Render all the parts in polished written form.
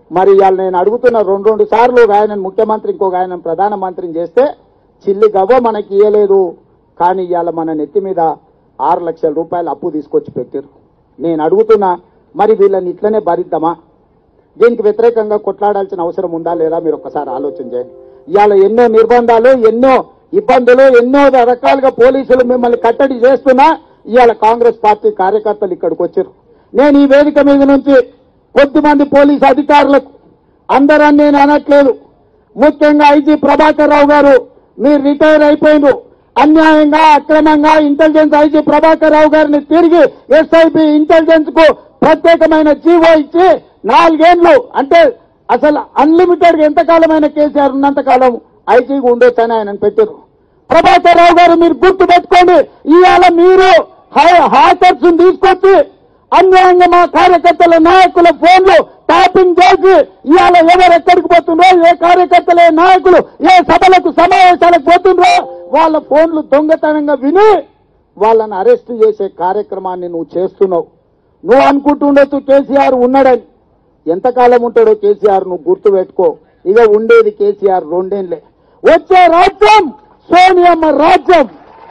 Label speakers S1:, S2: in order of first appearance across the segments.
S1: మరి ఇవాళ నేను అడుగుతున్న రెండు సార్లు ఆయన ముఖ్యమంత్రి ఇంకొక ఆయన ప్రధానమంత్రిని చేస్తే చిల్లి గవ్వ మనకి ఇయ్యలేదు. కానీ ఇవాళ మన నెత్తి మీద 6 లక్షల రూపాయలు అప్పు తీసుకొచ్చి పెట్టారు. నేను అడుగుతున్నా, మరి వీళ్ళని ఇట్లనే భరిద్దామా? దీనికి వ్యతిరేకంగా కొట్లాడాల్సిన అవసరం ఉందా లేదా? మీరు ఒక్కసారి ఆలోచన చేయండి. ఇవాళ ఎన్నో నిర్బంధాలు, ఎన్నో ఇబ్బందులు, ఎన్నో రకాలుగా పోలీసులు మిమ్మల్ని కట్టడి చేస్తున్నా ఇవాళ కాంగ్రెస్ పార్టీ కార్యకర్తలు ఇక్కడికి వచ్చారు. నేను ఈ వేదిక మీద నుంచి కొద్దిమంది పోలీసు అధికారులకు, అందరని నేను అనట్లేదు, ముఖ్యంగా ఐజీ ప్రభాకర్ రావు గారు మీరు రిటైర్ అయిపోయిండ్రు, అన్యాయంగా అక్రమంగా ఇంటెలిజెన్స్ ఐజీ ప్రభాకర్ రావు గారిని తిరిగి ఎస్ఐబి ఇంటెలిజెన్స్ కు ప్రత్యేకమైన జీవో ఇచ్చి 4 ఏళ్లు, అంటే అసలు అన్లిమిటెడ్ గా ఎంతకాలమైన కేసీఆర్ ఉన్నంతకాలం ఐజీగా ఉండొచ్చని ఆయన పెట్టారు. ప్రభాకర్ రావు గారు మీరు గుర్తు పెట్టుకోండి, ఇవాళ మీరు హ్యాకర్స్ తీసుకొచ్చి అన్యాయంగా మా కార్యకర్తల నాయకుల ఫోన్లు ట్యాపింగ్ చేసి ఇవాళ ఎవరు ఎక్కడికి పోతుండ్రో, ఏ కార్యకర్తల నాయకులు ఏ సభలకు సమావేశాలకు పోతుండ్రో వాళ్ళ ఫోన్లు దొంగతనంగా విని వాళ్ళని అరెస్ట్ చేసే కార్యక్రమాన్ని నువ్వు చేస్తున్నావు. నువ్వు అనుకుంటుండొచ్చు కేసీఆర్ ఉన్నాడని. ఎంతకాలం ఉంటాడో కేసీఆర్ నువ్వు గుర్తు పెట్టుకో. ఇక ఉండేది కేసీఆర్ 2 ఏళ్లే. వచ్చే రాజ్యం సోనియమ్మ రాజ్యం,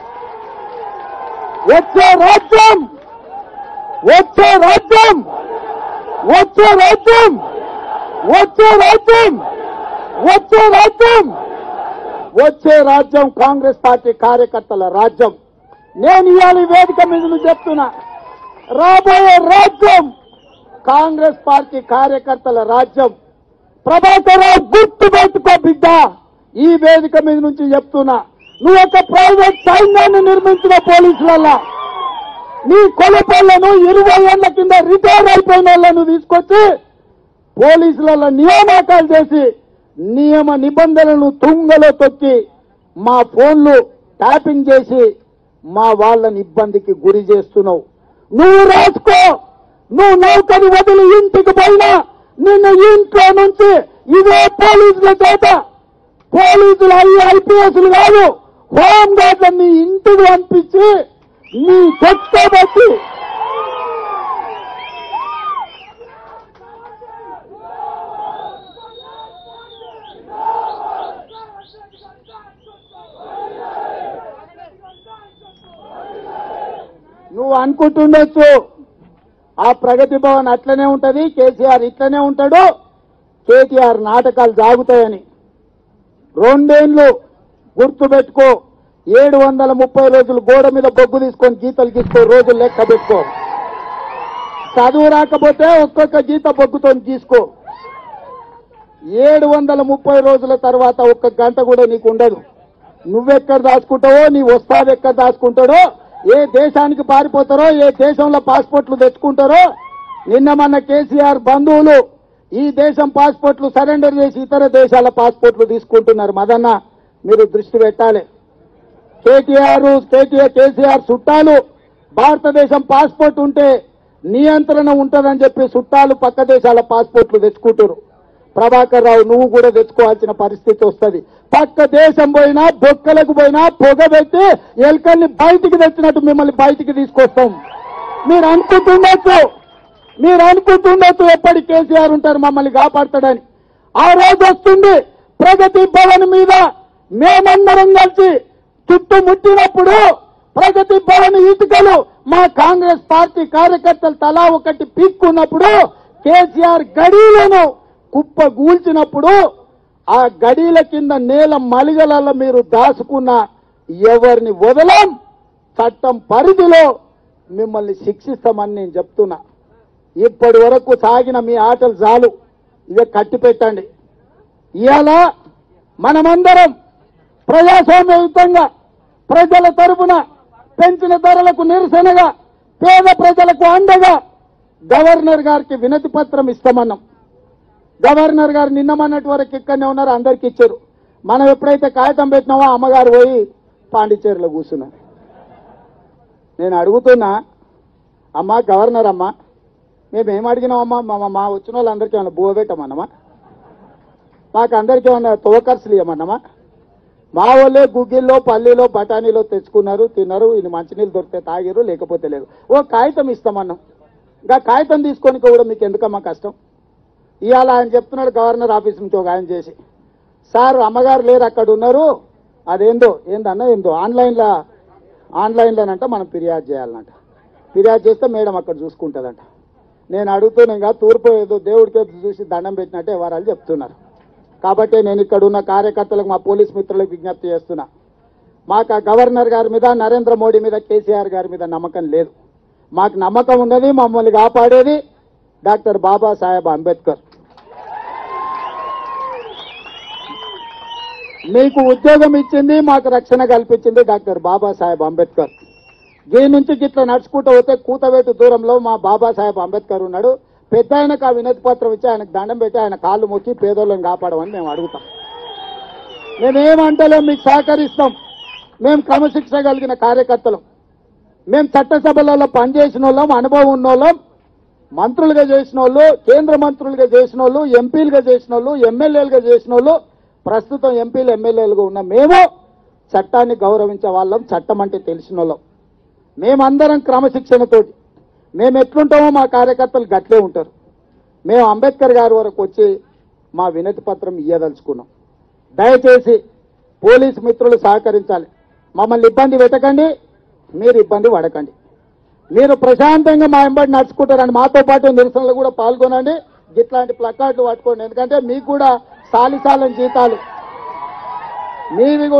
S1: వచ్చే రాజ్యం, వచ్చే రాజ్యం, వచ్చే రాజ్యం, వచ్చే రాజ్యం, వచ్చే రాజ్యం, వచ్చే రాజ్యం కాంగ్రెస్ పార్టీ కార్యకర్తల రాజ్యం. నేను ఇవాళ వేదిక మీద చెప్తున్నా, రాబోయే రాజ్యం కాంగ్రెస్ పార్టీ కార్యకర్తల రాజ్యం. ప్రభాకర్ రావు గుర్తు పెట్టుకో బిడ్డ, ఈ వేదిక మీద నుంచి చెప్తున్నా, నువ్వు ఒక ప్రైవేట్ సైన్యాన్ని నిర్మించిన పోలీసులల్లా నీ కొలపళ్లను 20 ఏళ్ల కింద రిటైర్ అయిపోయిన వాళ్ళను తీసుకొచ్చి పోలీసులలో నియామకాలు చేసి నియమ నిబంధనలను తుంగలో తొక్కి మా ఫోన్లు ట్యాపింగ్ చేసి మా వాళ్ళని ఇబ్బందికి గురి చేస్తున్నావు. నువ్వు రాసుకో, నువ్వు నౌకని వదిలి ఇంటికి పోయినా నిన్ను ఇంట్లో నుంచి ఇదే పోలీసుల చేత, పోలీసులు ఐపీఎస్లు కాదు హోం గార్డులను నీ ఇంటికి పంపించి నీ చెట్టబట్టి నువ్వు అనుకుంటుండొచ్చు ఆ ప్రగతి భవన్ అట్లనే ఉంటది, కేసీఆర్ ఇట్లనే ఉంటాడు, కేటీఆర్ నాటకాలు సాగుతాయని. 2 ఏళ్లు గుర్తుపెట్టుకో, 730 రోజులు గోడ మీద బొగ్గు తీసుకొని గీతలు గీసుకో, రోజులు లెక్క పెట్టుకో. చదువు రాకపోతే ఒక్కొక్క గీత బొగ్గుతో గీసుకో. 730 రోజుల తర్వాత 1 గంట కూడా నీకు ఉండదు. నువ్వెక్కడ దాచుకుంటావో, నీ వస్తావు ఎక్కడ దాచుకుంటాడో, ఏ దేశానికి పారిపోతారో, ఏ దేశంలో పాస్పోర్ట్లు తెచ్చుకుంటారో. నిన్న మన కేసీఆర్ బంధువులు ఈ దేశం పాస్పోర్ట్లు సరెండర్ చేసి ఇతర దేశాల పాస్పోర్ట్లు తీసుకుంటున్నారు. మదన్న మీరు దృష్టి పెట్టాలి. కేసీఆర్ చుట్టాలు భారతదేశం పాస్పోర్ట్ ఉంటే నియంత్రణ ఉంటుందని చెప్పి చుట్టాలు పక్క దేశాల పాస్పోర్ట్లు తెచ్చుకుంటారు. ప్రభాకర్ రావు నువ్వు కూడా తెచ్చుకోవాల్సిన పరిస్థితి వస్తుంది. పక్క దేశం పోయినా, బొక్కలకు పోయినా పొగ పెట్టి ఎలుకల్ని బయటికి తెచ్చినట్టు మిమ్మల్ని బయటికి తీసుకొస్తాం. మీరు అనుకుంటుండొచ్చు ఎప్పటి కేసీఆర్ ఉంటారు మమ్మల్ని కాపాడతాడని. ఆ రోజు వస్తుంది ప్రగతి భవన్ మీద మేమందరం కలిసి చుట్టుముట్టినప్పుడు ప్రగతి భవన్ ఇటుకలు మా కాంగ్రెస్ పార్టీ కార్యకర్తలు తలా ఒకటి పీక్కున్నప్పుడు, కేసీఆర్ గడీలను కుప్ప గూల్చినప్పుడు ఆ గడీల కింద నేల మలిగలలో మీరు దాచుకున్న ఎవరిని వదలం, చట్టం పరిధిలో మిమ్మల్ని శిక్షిస్తామని నేను చెప్తున్నా. ఇప్పటి వరకు సాగిన మీ ఆటలు చాలు, ఇవే కట్టి పెట్టండి. ఇవాళ మనమందరం ప్రజాస్వామ్యయుతంగా ప్రజల తరపున పెంచిన ధరలకు నిరసనగా పేద ప్రజలకు అండగా గవర్నర్ గారికి వినతి పత్రం ఇస్తామన్నాం. గవర్నర్ గారు నిన్న మొన్నటి వరకు ఇక్కడనే ఉన్నారు, అందరికి ఇచ్చారు. మనం ఎప్పుడైతే కాగితం పెట్టినామో అమ్మగారు పోయి పాండిచేరిలో కూర్చున్నారు. నేను అడుగుతున్నా, అమ్మా గవర్నర్ అమ్మా, మేమేం అడిగినామమ్మా? మా వచ్చిన వాళ్ళందరికీ ఏమన్నా బువ్వ పెట్టమన్నామా? మాకు అందరికీ ఏమన్నా తోకర్సులు ఇవ్వమన్నామా? మా వాళ్ళే గుగ్గిల్లో పల్లీలో బఠానీలో తెచ్చుకున్నారు, తిన్నారు, ఇది మంచినీళ్ళు దొరికితే తాగిరు, లేకపోతే లేదు. ఓ కాగితం ఇస్తామన్నాం. ఇంకా కాగితం తీసుకొని కూడా మీకు ఎందుకమ్మా కష్టం? ఇవాళ ఆయన చెప్తున్నాడు గవర్నర్ ఆఫీస్ నుంచి ఒక ఆయన చేసి, సార్ అమ్మగారు లేరు అక్కడ ఉన్నారు, ఏందో ఆన్లైన్లోనంట మనం ఫిర్యాదు చేయాలనంట. ఫిర్యాదు చేస్తే మేడం అక్కడ చూసుకుంటుందంట. నేను అడుగుతున్నాగా తూర్పు ఏదో దేవుడికి చూసి దండం పెట్టినట్టే వివరాలు చెప్తున్నారు. కాబట్టి నేను ఇక్కడ ఉన్న కార్యకర్తలకు, మా పోలీస్ మిత్రులకు విజ్ఞప్తి చేస్తున్నా, మాకు ఆ గవర్నర్ గారి మీద, నరేంద్ర మోడీ మీద, కేసీఆర్ గారి మీద నమ్మకం లేదు. మాకు నమ్మకం ఉన్నది, మమ్మల్ని కాపాడేది డాక్టర్ బాబాసాహెబ్ అంబేద్కర్. మీకు ఉద్యోగం ఇచ్చింది, మాకు రక్షణ కల్పించింది డాక్టర్ బాబాసాహెబ్ అంబేద్కర్. దీని నుంచి గిట్లా నడుచుకుంటూ పోతే కూతవేటు దూరంలో మా బాబాసాహెబ్ అంబేద్కర్ ఉన్నాడు. పెద్ద ఆయనకు ఆ వినతి పత్రం ఇచ్చి ఆయనకు దండం పెట్టి ఆయన కాళ్ళు మొక్కి పేదోళ్ళని కాపాడమని మేము అడుగుతాం. మేమేమంటలేం, మీకు సహకరిస్తాం. మేము క్రమశిక్షణ కలిగిన కార్యకర్తలం. మేము చట్టసభలలో పనిచేసిన వాళ్ళం, అనుభవం ఉన్నోళ్ళం, మంత్రులుగా చేసిన వాళ్ళు, కేంద్ర మంత్రులుగా చేసిన వాళ్ళు, ఎంపీలుగా చేసిన వాళ్ళు, ఎమ్మెల్యేలుగా చేసిన వాళ్ళు, ప్రస్తుతం ఎంపీలు ఎమ్మెల్యేలుగా ఉన్న మేము చట్టాన్ని గౌరవించే వాళ్ళం, చట్టం అంటే తెలిసిన వాళ్ళం. మేమందరం క్రమశిక్షణతోటి మేము ఎట్లుంటామో మా కార్యకర్తలు గట్లే ఉంటారు. మేము అంబేద్కర్ గారి వరకు వచ్చి మా వినతి పత్రం ఇయ్యదలుచుకున్నాం. దయచేసి పోలీసు మిత్రులు సహకరించాలి. మమ్మల్ని ఇబ్బంది పెట్టకండి, మీరు ఇబ్బంది పడకండి. మీరు ప్రశాంతంగా మా వెంబడి నడుచుకుంటారండి. మాతో పాటు నిరసనలు కూడా పాల్గొనండి. ఇట్లాంటి ప్లకార్డులు పట్టుకోండి. ఎందుకంటే మీకు కూడా సాలిసాలని జీతాలు, మీవి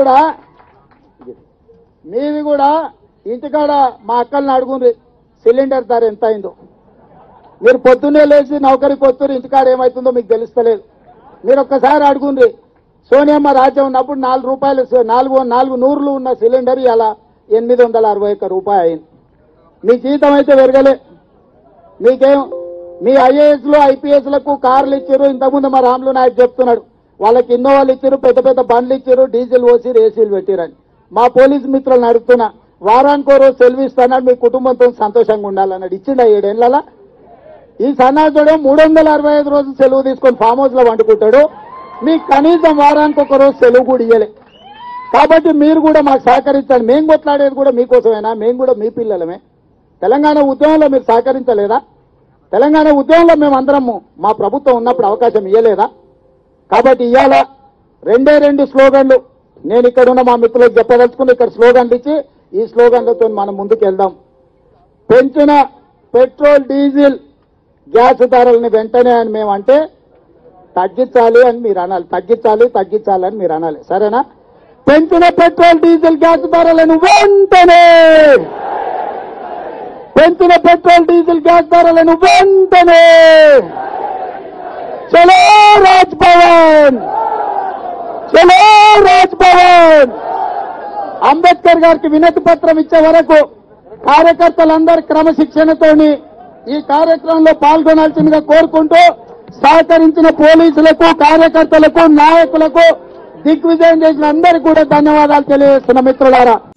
S1: కూడా ఇంటికాడ మా అక్కల్ని అడుగుండ్రి సిలిండర్ ధర ఎంత అయిందో. మీరు పొద్దున్నే లేచి నౌకరికి వస్తారు, ఇంటికాడ ఏమవుతుందో మీకు తెలుస్తలేదు. మీరు ఒక్కసారి అడుగుండ్రి. సోనియమ్మ రాజ్యం ఉన్నప్పుడు 4 రూపాయలు 4 నూరులు ఉన్న సిలిండర్ ఇలా 861 రూపాయలు అయింది. మీ జీతం అయితే పెరగలే. మీకేం మీ ఐఏఎస్లు ఐపీఎస్లకు కార్లు ఇచ్చారు. ఇంతకుముందు మా రాములు నాయక్ చెప్తున్నాడు, వాళ్ళకి ఇన్నోవాలు ఇచ్చారు, పెద్ద పెద్ద బండ్లు ఇచ్చారు, డీజిల్ పోసి ఏసీలు పెట్టిరని. మా పోలీసు మిత్రులను అడుగుతున్నా, వారానికో రోజు సెలవు ఇస్తానని మీ కుటుంబంతో సంతోషంగా ఉండాలన్నాడు. ఇచ్చిండా 7 ఏళ్లలో? ఈ సన్నాసుడు 365 రోజులు సెలవు తీసుకొని ఫామ్ హౌస్ లో వండుకుంటాడు. మీకు కనీసం వారానికి ఒక రోజు సెలవు కూడా ఇయ్యలే. కాబట్టి మీరు కూడా మాకు సహకరించాలి. మేము కొట్లాడేది కూడా మీకోసమేనా? మేము కూడా మీ పిల్లలమే. తెలంగాణ ఉద్యమంలో మీరు సహకరించలేదా? తెలంగాణ ఉద్యమంలో మేమందరము మా ప్రభుత్వం ఉన్నప్పుడు అవకాశం ఇయ్యలేదా? కాబట్టి ఇవాళ 2 స్లోగన్లు నేను ఇక్కడ ఉన్న మా మిత్రులకు చెప్పదలుచుకుని ఇక్కడ స్లోగన్లు ఇచ్చి ఈ స్లోగన్లతో మనం ముందుకు వెళ్దాం. పెంచిన పెట్రోల్ డీజిల్ గ్యాస్ ధరల్ని వెంటనే అని మేము అంటే తగ్గించాలి అని మీరు అనాలి. తగ్గించాలి అని మీరు అనాలి. సరేనా? పెంచిన పెట్రోల్ డీజిల్ గ్యాస్ ధరలను వెంటనే, పెంచిన పెట్రోల్ డీజిల్ గ్యాస్ ధరలను వెంటనే. చలో రాజ్ భవన్, చలో రాజ్ భవన్. అంబేద్కర్ గారికి వినతి పత్రం ఇచ్చే వరకు కార్యకర్తలందరూ క్రమశిక్షణతోని ఈ కార్యక్రమంలో పాల్గొనాల్సిందిగా కోరుకుంటూ, సహకరించిన పోలీసులకు, కార్యకర్తలకు, నాయకులకు, దిగ్విజయం చేసిన అందరికీ కూడా ధన్యవాదాలు తెలియజేస్తున్న మిత్రులారా.